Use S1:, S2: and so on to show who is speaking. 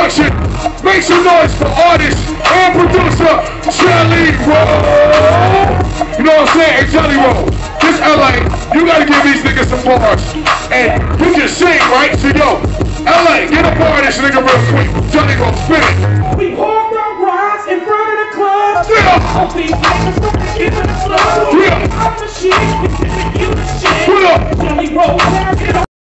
S1: production. Make some noise for artist and producer, Jelly Roll. You know what I'm saying? Hey, Jelly Roll, this LA, you gotta give these niggas some bars. And you can sing, right? So yo, LA, get a bar of this nigga real quick. Jelly Roll, spin it.
S2: We pour down rides in front of the club.
S1: Yeah.
S2: All these niggas wanna get in the club.
S1: Yeah.
S2: I'm the shit, you the shit.
S1: What up?
S2: Jelly Roll,